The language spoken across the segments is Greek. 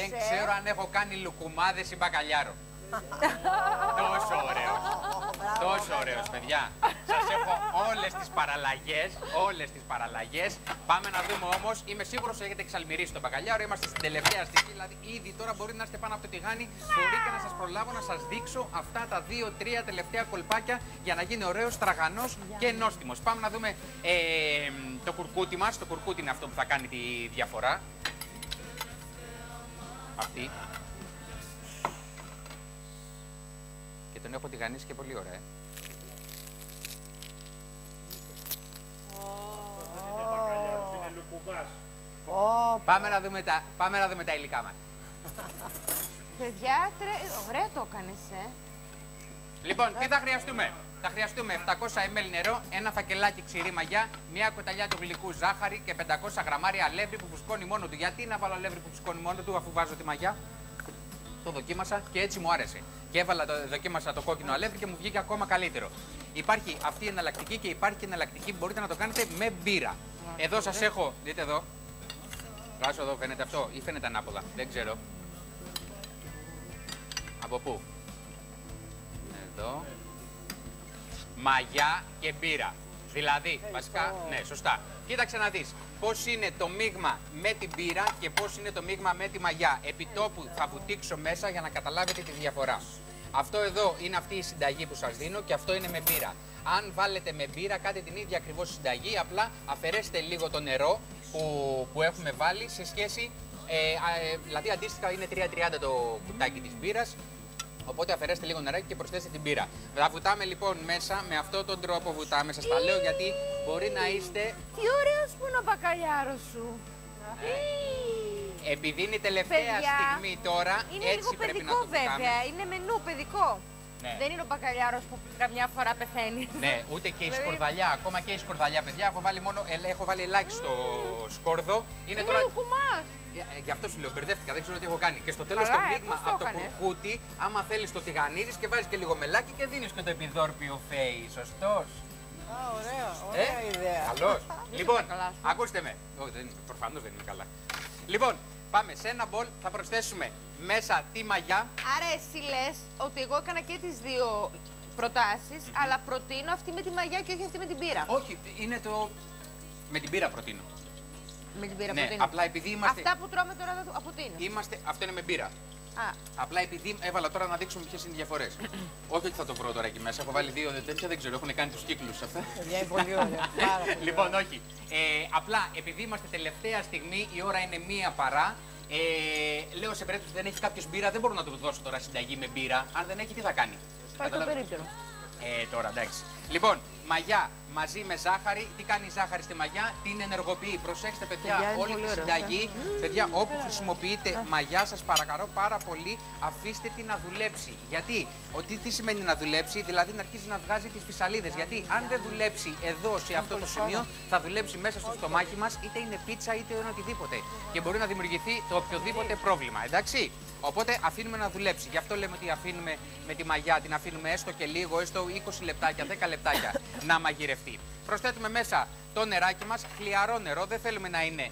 Δεν ξέρω αν έχω κάνει λουκουμάδες ή μπακαλιάρο. Τόσο ωραίος. Τόσο ωραίος, παιδιά. Σας έχω όλες τις παραλλαγές. Πάμε να δούμε όμως. Είμαι σίγουρος ότι έχετε εξαλμυρίσει τον μπακαλιάρο. Είμαστε στην τελευταία στιγμή. Δηλαδή, ήδη τώρα μπορεί να είστε πάνω από το τηγάνι. Μπορεί και να σας προλάβω να σας δείξω αυτά τα 2-3 τελευταία κολπάκια για να γίνει ωραίος, στραγανός και νόστιμος. Πάμε να δούμε το κουρκούτι μας. Το κουρκούτι είναι αυτό που θα κάνει τη διαφορά. Αυτή. Και τον έχω τηγανίσει και πολύ ωραία. Πάμε να δούμε τα υλικά μας. Παιδιά, ωραία το έκανες, Λοιπόν, τι θα χρειαστούμε. Θα χρειαστούμε 700 ml νερό, ένα φακελάκι ξηρή μαγιά, μια κουταλιά του γλυκού ζάχαρη και 500 γραμμάρια αλεύρι που φουσκώνει μόνο του. Γιατί να βάλω αλεύρι που φουσκώνει μόνο του αφού βάζω τη μαγιά? Το δοκίμασα και έτσι μου άρεσε. Και δοκίμασα το κόκκινο αλεύρι και μου βγήκε ακόμα καλύτερο. Υπάρχει αυτή η εναλλακτική και υπάρχει και εναλλακτική που μπορείτε να το κάνετε με μπύρα. Εδώ σας έχω, δείτε εδώ. Βγάζω εδώ, φαίνεται αυτό ή φαίνεται ανάποδα, δεν ξέρω. Από πού? Εδώ. Μαγιά και μπύρα. Δηλαδή, βασικά, ναι, σωστά. Κοίταξε να δεις πώς είναι το μείγμα με την μπύρα και πώς είναι το μείγμα με τη μαγιά. Επιτόπου θα βουτήξω μέσα για να καταλάβετε τη διαφορά. Αυτό εδώ είναι αυτή η συνταγή που σας δίνω και αυτό είναι με μπύρα. Αν βάλετε με μπύρα, κάντε την ίδια ακριβώς συνταγή, απλά αφαιρέστε λίγο το νερό που έχουμε βάλει σε σχέση, δηλαδή αντίστοιχα είναι 3,30 το κουτάκι της μπύρας. Οπότε αφαιρέστε λίγο νεράκι και προσθέστε την μπύρα. Θα βουτάμε λοιπόν μέσα με αυτόν τον τρόπο. Βουτάμε, σας τα λέω γιατί μπορεί να είστε. Τι ωραίος που είναι ο μπακαλιάρος σου. Επειδή είναι η τελευταία στιγμή τώρα, είναι έτσι λίγο πρέπει παιδικό, να το βουτάμε. βέβαια. Είναι μενού παιδικό. Ναι. Δεν είναι ο μπακαλιάρος που καμιά φορά πεθαίνει. Ναι, ούτε και η σκορδαλιά. Ακόμα και η σκορδαλιά, παιδιά, έχω βάλει ελάχιστο σκόρδο. Είναι τώρα λουκουμάς. Γι' αυτό σου λέω, μπερδεύτηκα, δεν ξέρω τι έχω κάνει. Και στο τέλος το μείγμα από το κουρκούτι, άμα θέλεις το τηγανίζεις και βάζεις και λίγο μελάκι και δίνεις και το επιδόρπιο φέι. Σωστός? Ωραία ιδέα. Καλώς. Λοιπόν, ακούστε με. Προφανώς δεν είναι καλά. Λοιπόν, πάμε σε ένα μπολ, θα προσθέσουμε μέσα τη μαγιά. Άρα εσύ λες ότι εγώ έκανα και τις δύο προτάσεις, αλλά προτείνω αυτή με τη μαγιά και όχι αυτή με την πύρα. Όχι, είναι το... με την πύρα προτείνω. Με την πύρα ναι, προτείνω. απλά επειδή είμαστε... Αυτά που τρώμε τώρα δεν αποτείνω. Αυτό είναι με μπύρα. Α. Απλά επειδή έβαλα τώρα να δείξουμε ποιες είναι οι διαφορές. Όχι ότι θα το βρω τώρα εκεί μέσα. Έχω βάλει δύο τέτοια, δεν ξέρω, έχουν κάνει τους κύκλους αυτά. Είναι πολύ ωραία. Λοιπόν, όχι. Απλά επειδή είμαστε τελευταία στιγμή, η ώρα είναι 1 παρά. Λέω σε περίπτωση που δεν έχει κάποιος μπύρα, δεν μπορώ να του δώσω τώρα συνταγή με μπύρα. Αν δεν έχει, τι θα κάνει? Πάει το περίπτερο. Τώρα εντάξει. Λοιπόν, μαγιά μαζί με ζάχαρη. Τι κάνει η ζάχαρη στη μαγιά? Την ενεργοποιεί. Προσέξτε, παιδιά, όλη τη συνταγή. Παιδιά, όπου χρησιμοποιείτε μαγιά, σας παρακαλώ πάρα πολύ, αφήστε την να δουλέψει. Γιατί? Τι σημαίνει να δουλέψει? Δηλαδή να αρχίσει να βγάζει τις φυσαλίδες. Γιατί αν δεν δουλέψει εδώ, σε αυτό το σημείο, θα δουλέψει μέσα στο στομάχι μας, είτε είναι πίτσα είτε είναι οτιδήποτε. Και μπορεί να δημιουργηθεί το οποιοδήποτε πρόβλημα. Εντάξει. Οπότε αφήνουμε να δουλέψει. Γι' αυτό λέμε ότι αφήνουμε με τη μαγιά, την αφήνουμε έστω και λίγο, έστω 20 λεπτάκια, 10 λεπτάκια να μαγειρευτεί. Προσθέτουμε μέσα το νεράκι μας, χλιαρό νερό, δεν θέλουμε να είναι,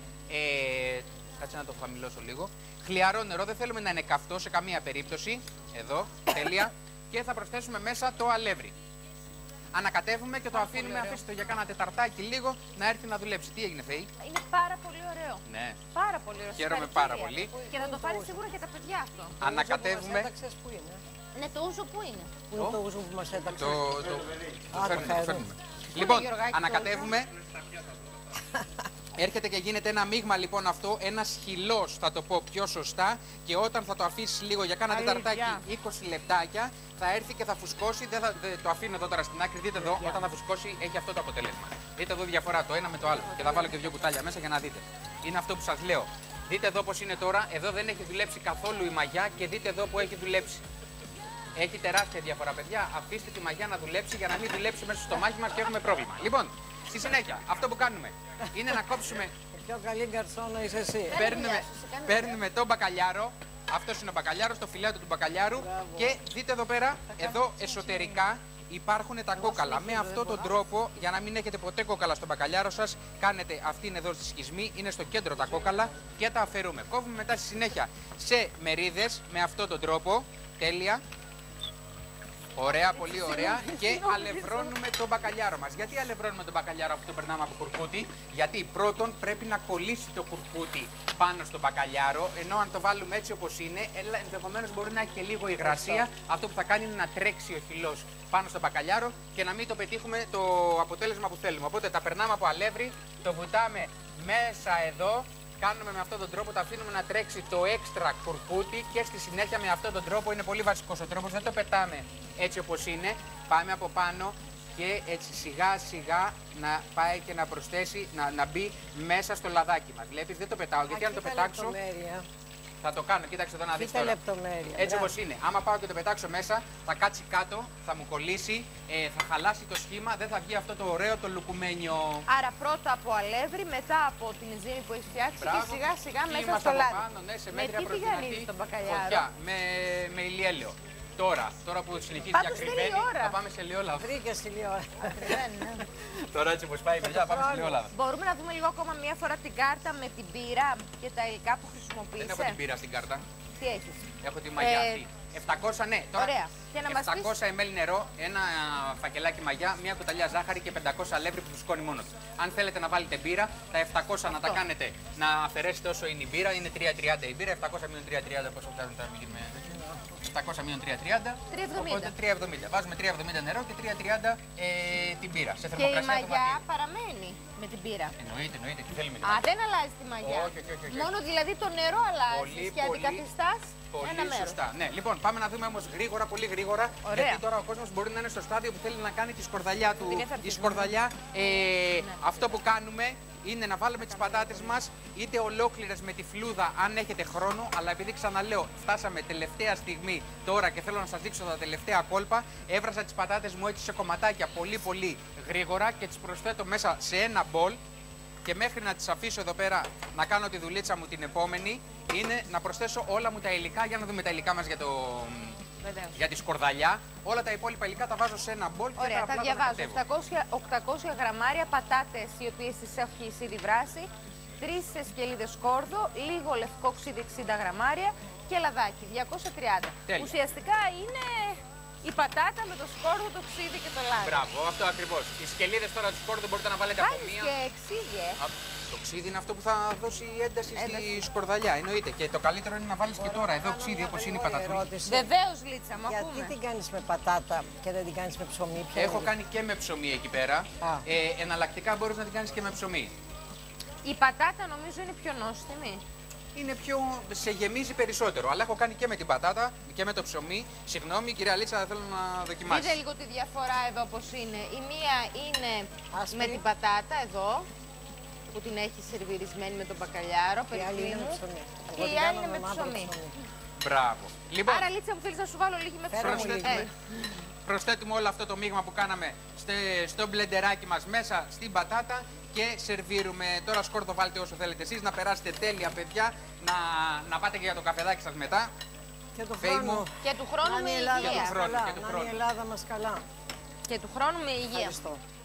κάτσε να το χαμηλώσω λίγο, χλιαρό νερό, δεν θέλουμε να είναι καυτό σε καμία περίπτωση, εδώ, τέλεια, και θα προσθέσουμε μέσα το αλεύρι. Ανακατεύουμε και το αφήνουμε, αφήστε το για κάνα τεταρτάκι λίγο να έρθει να δουλέψει. Τι έγινε, Θεή? Είναι πάρα πολύ ωραίο. Ναι. Πάρα πολύ ωραίο. Χαίρομαι πάρα πολύ. Και θα το πάρει σίγουρα και τα παιδιά αυτό. Ανακατεύουμε. Πού είναι? Ναι, το ούζο πού είναι? Πού είναι το ούζο που μας έταξε? Το φέρνουμε. Λοιπόν, ανακατεύουμε. Έρχεται και γίνεται ένα μείγμα λοιπόν αυτό, ένας χυλός θα το πω πιο σωστά, και όταν θα το αφήσεις λίγο για κάνα τεταρτάκι, 20 λεπτάκια, θα έρθει και θα φουσκώσει, δεν το αφήνω εδώ τώρα στην άκρη, δείτε εδώ, όταν θα φουσκώσει έχει αυτό το αποτέλεσμα. Δείτε εδώ διαφορά το ένα με το άλλο και θα βάλω και 2 κουτάλια μέσα για να δείτε. Είναι αυτό που σας λέω. Δείτε εδώ πώς είναι τώρα, εδώ δεν έχει δουλέψει καθόλου η μαγιά και δείτε εδώ που έχει δουλέψει. Έχει τεράστια διαφορά, παιδιά. Αφήστε τη μαγιά να δουλέψει για να μην δουλέψει μέσα στο στομάχι μας και έχουμε πρόβλημα. Λοιπόν, στη συνέχεια, αυτό που κάνουμε είναι να κόψουμε. Πιο καλή γκαρσόνα είσαι εσύ. Παίρνουμε τον μπακαλιάρο. Αυτός είναι ο μπακαλιάρος, το φιλέτο του μπακαλιάρου. Και δείτε εδώ πέρα, εδώ εσωτερικά υπάρχουν τα κόκαλα. Με αυτόν τον τρόπο, για να μην έχετε ποτέ κόκαλα στον μπακαλιάρο σας, κάνετε αυτή είναι εδώ στη σχισμή, είναι στο κέντρο τα κόκαλα και τα αφαιρούμε. Κόβουμε μετά στη συνέχεια σε μερίδες με αυτόν τον τρόπο. Τέλεια. Ωραία, πολύ ωραία. Και αλευρώνουμε τον μπακαλιάρο μας. Γιατί αλευρώνουμε τον μπακαλιάρο αφού το περνάμε από κουρκούτι? Γιατί πρώτον πρέπει να κολλήσει το κουρκούτι πάνω στο μπακαλιάρο, ενώ αν το βάλουμε έτσι όπως είναι, ενδεχομένως μπορεί να έχει και λίγο υγρασία. Αυτό που θα κάνει είναι να τρέξει ο χυλός πάνω στο μπακαλιάρο και να μην το πετύχουμε το αποτέλεσμα που θέλουμε. Οπότε τα περνάμε από αλεύρι, το βουτάμε μέσα εδώ. Κάνουμε με αυτόν τον τρόπο, τα αφήνουμε να τρέξει το έξτρα κουρκούτι και στη συνέχεια με αυτόν τον τρόπο, είναι πολύ βασικός ο τρόπος, δεν το πετάμε έτσι όπως είναι, πάμε από πάνω και έτσι σιγά σιγά να πάει και να προσθέσει, να μπει μέσα στο λαδάκι μας. Βλέπεις, δεν το πετάω, γιατί αν το πετάξω θα το κάνω, κοίταξε εδώ να δεις τώρα. Έτσι όπως είναι, άμα πάω και το πετάξω μέσα, θα κάτσει κάτω, θα μου κολλήσει, θα χαλάσει το σχήμα, δεν θα βγει αυτό το ωραίο το λουκουμένιο. Άρα πρώτα από αλεύρι, μετά από την ζύμη που έχει φτιάξει και σιγά σιγά μέσα στο λάδι. Πάνω, ναι, σε μέτρια τι τηγανίζεις τον μπακαλιάρο? Φωτιά, με ηλιέλαιο. Τώρα που συνεχίζει και ακριβένει, θα πάμε σε ελαιόλαδο. Βρήκες ηλιόλαδο. Τώρα έτσι όπως πάει η παιδιά, πάμε σε ελαιόλαδο. Μπορούμε να δούμε λίγο ακόμα μία φορά την κάρτα με την πύρα και τα υλικά που χρησιμοποίησε. Δεν έχω την πύρα στην κάρτα. Τι έχεις? Έχω τη μαγιά αυτή. 700, ναι. Τώρα, ωραία. Και να 700 ml νερό, ένα φακελάκι μαγιά, μία κουταλιά ζάχαρη και 500 αλεύρι που φουσκώνει μόνο του. Αν θέλετε να βάλετε μπύρα, τα 700 να τα κάνετε να αφαιρέσετε όσο είναι η μπύρα. Είναι 3,30 η μπύρα, 700 μείον 3,30 πόσο κάνουν τα μήνυμα. 700 μείον 3,30. 3,70. 3,70. Βάζουμε 3,70 νερό και 3,30 την μπύρα. Σε και η μαγιά παραμένει με την μπύρα. Εννοείται. Τι θέλουμε. Δεν αλλάζει τη μαγιά. Όχι. Μόνο δηλαδή το νερό αλλάζει και αντικαθιστάς ένα μέρος. Σωστά. Ναι, λοιπόν, πάμε να δούμε όμως γρήγορα, πολύ γρήγορα. Ωραία. Γιατί τώρα ο κόσμος μπορεί να είναι στο στάδιο που θέλει να κάνει τη σκορδαλιά του. Η σκορδαλιά, αυτό που κάνουμε είναι να βάλουμε τις πατάτες μας είτε ολόκληρες με τη φλούδα αν έχετε χρόνο, αλλά επειδή ξαναλέω φτάσαμε τελευταία στιγμή τώρα και θέλω να σας δείξω τα τελευταία κόλπα, έβρασα τις πατάτες μου έτσι σε κομματάκια πολύ γρήγορα και τις προσθέτω μέσα σε ένα μπολ και μέχρι να τις αφήσω εδώ πέρα να κάνω τη δουλίτσα μου την επόμενη είναι να προσθέσω όλα μου τα υλικά, για να δούμε τα υλικά μας για τη σκορδαλιά. Όλα τα υπόλοιπα υλικά τα βάζω σε ένα μπολ και ωραία, τα διαβάζω. 800 γραμμάρια πατάτες οι οποίες τις έχει ήδη βράσει, 3 σκελίδες σκόρδο, λίγο λευκό ξύδι 60 γραμμάρια και λαδάκι 230. Τέλεια. Ουσιαστικά είναι η πατάτα με το σκόρδο, το ξύδι και το λάδι. Μπράβο, αυτό ακριβώς. Οι σκελίδες τώρα του σκόρδου μπορείτε να βάλετε από μία. Και ξύδι, Το ξύδι είναι αυτό που θα δώσει ένταση στη σκορδαλιά, εννοείται. Και το καλύτερο είναι να βάλεις και τώρα εδώ ξύδι όπως είναι η πατατούλα. Βεβαίως, Λίτσα, μα γιατί την κάνεις με πατάτα και δεν την κάνεις με ψωμί? Έχω κάνει και με ψωμί εκεί πέρα. Εναλλακτικά μπορείς να την κάνεις και με ψωμί. Η πατάτα νομίζω είναι πιο νόστιμη. Είναι σε γεμίζει περισσότερο. Αλλά έχω κάνει και με την πατάτα και με το ψωμί. Συγγνώμη, κυρία Λίτσα, θέλω να δοκιμάσει. Δείτε λίγο τη διαφορά εδώ πώς είναι. Η μία είναι άσπρη με την πατάτα εδώ, που την έχει σερβιρισμένη με τον μπακαλιάρο. Και η άλλη είναι με ψωμί. Και η άλλη είναι με ψωμί. Μπράβο. Λοιπόν, άρα, Λίτσα, μου θέλεις να σου βάλω λίγη με ψωμί. Προσθέτουμε όλο αυτό το μείγμα που κάναμε στο μπλεντεράκι μας μέσα στην πατάτα και σερβίρουμε. Τώρα σκόρδο βάλτε όσο θέλετε εσείς, να περάσετε τέλεια παιδιά, να πάτε και για το καφεδάκι σας μετά. Και του χρόνου. Και του χρόνου με υγεία. Να είναι η Ελλάδα μας καλά. Και του χρόνου με υγεία. Ευχαριστώ.